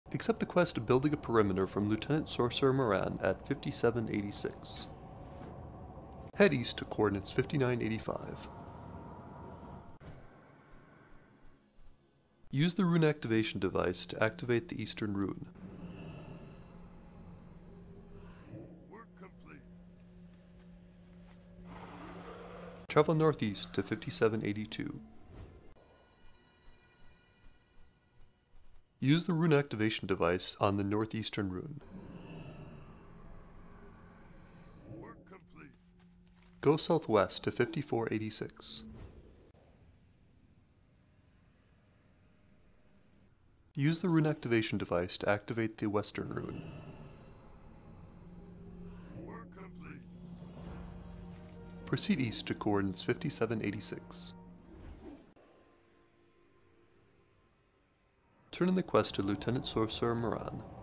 Accept the quest of building a perimeter from Lieutenant-Sorcerer Morran at 5786. Head east to coordinates 5985. Use the Rune Activation Device to activate the Eastern Rune. Work complete. Travel northeast to 5782. Use the Rune Activation Device on the Northeastern Rune. Work complete. Go southwest to 5486. Use the Rune Activation Device to activate the Western Rune. Work complete. Proceed east to coordinates 5786. Turn in the quest to Lieutenant-Sorcerer Morran.